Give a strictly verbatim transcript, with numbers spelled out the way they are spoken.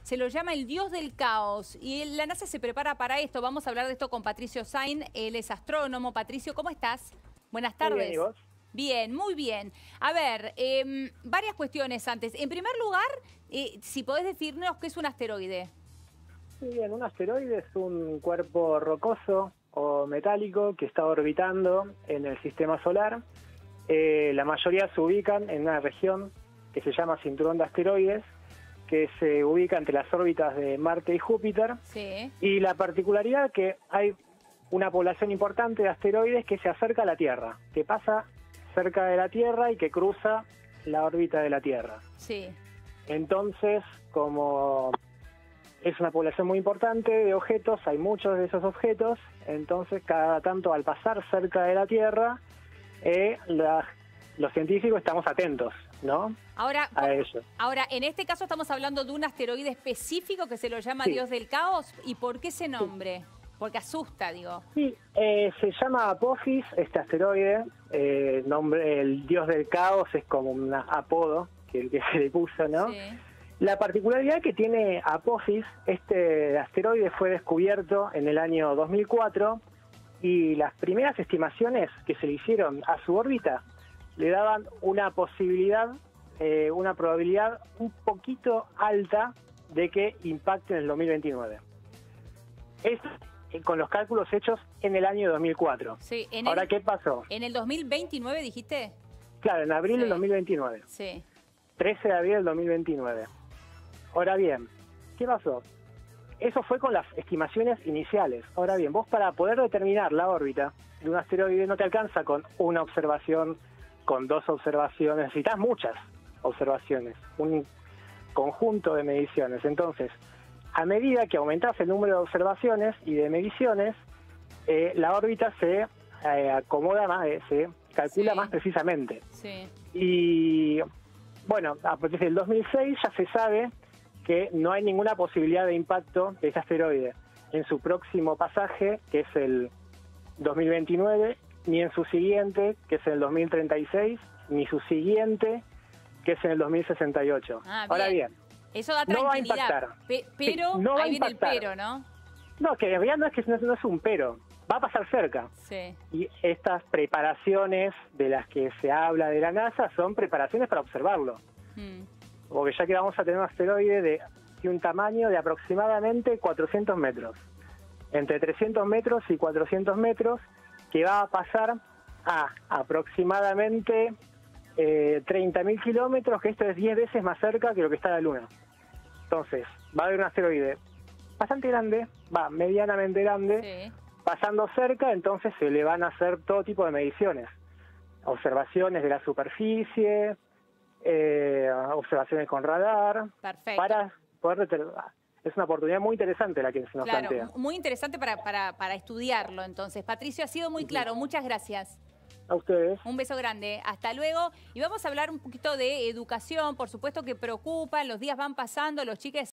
se lo llama el dios del caos y la NASA se prepara para esto. Vamos a hablar de esto con Patricio Sain, él es astrónomo. Patricio, ¿cómo estás? Buenas tardes. Muy bien, ¿y vos? Bien, muy bien. A ver, eh, varias cuestiones antes. En primer lugar, eh, si podés decirnos qué es un asteroide. Muy bien, un asteroide es un cuerpo rocoso o metálico que está orbitando en el sistema solar. Eh, la mayoría se ubican en una región que se llama cinturón de asteroides, que se ubica entre las órbitas de Marte y Júpiter. Sí. Y la particularidad que hay una población importante de asteroides que se acerca a la Tierra, que pasa cerca de la Tierra y que cruza la órbita de la Tierra. Sí. Entonces, como es una población muy importante de objetos, hay muchos de esos objetos, entonces cada tanto al pasar cerca de la Tierra, eh, la, los científicos estamos atentos, ¿no? Ahora, a eso. Ahora, en este caso estamos hablando de un asteroide específico que se lo llama Sí. Dios del Caos. ¿Y por qué ese nombre? Porque asusta, digo. Sí, eh, se llama Apophis, este asteroide, eh, nombre, el dios del caos es como un apodo que, que se le puso, ¿no? Sí. La particularidad que tiene Apophis, este asteroide fue descubierto en el año dos mil cuatro y las primeras estimaciones que se le hicieron a su órbita le daban una posibilidad, eh, una probabilidad un poquito alta de que impacte en el dos mil veintinueve. Esto eh, con los cálculos hechos en el año dos mil cuatro. Sí, en Ahora, el, ¿qué pasó? ¿En el dos mil veintinueve dijiste? Claro, en abril Sí. del dos mil veintinueve. Sí. trece de abril del dos mil veintinueve. Ahora bien, ¿qué pasó? Eso fue con las estimaciones iniciales. Ahora bien, vos para poder determinar la órbita de un asteroide no te alcanza con una observación, con dos observaciones, necesitas muchas observaciones, un conjunto de mediciones. Entonces, a medida que aumentás el número de observaciones y de mediciones, eh, la órbita se eh, acomoda más, eh, se calcula Sí. más precisamente. Sí. Y bueno, a partir del dos mil seis ya se sabe que no hay ninguna posibilidad de impacto de ese asteroide en su próximo pasaje, que es el dos mil veintinueve, ni en su siguiente, que es en el dos mil treinta y seis, ni su siguiente, que es en el dos mil sesenta y ocho. Ah, bien. Ahora bien, Eso da no va a tranquilidad. impactar. Pe- pero, Sí, no va a ahí viene impactar. el pero, ¿no? no, que en realidad no es que no, no es un pero, va a pasar cerca. Sí. Y estas preparaciones de las que se habla de la NASA son preparaciones para observarlo. Mm. Porque ya que vamos a tener un asteroide de, de un tamaño de aproximadamente cuatrocientos metros, entre trescientos metros y cuatrocientos metros, que va a pasar a aproximadamente eh, treinta mil kilómetros, que esto es diez veces más cerca que lo que está la Luna. Entonces, va a haber un asteroide bastante grande, va medianamente grande, Sí. pasando cerca, entonces se le van a hacer todo tipo de mediciones, observaciones de la superficie, eh, observaciones con radar, Perfecto. para poder determinar. Es una oportunidad muy interesante la que se nos Claro, plantea. muy interesante para, para, para estudiarlo. Entonces, Patricio, ha sido muy claro. Muchas gracias. A ustedes. Un beso grande. Hasta luego. Y vamos a hablar un poquito de educación. Por supuesto que preocupan, los días van pasando, los chiques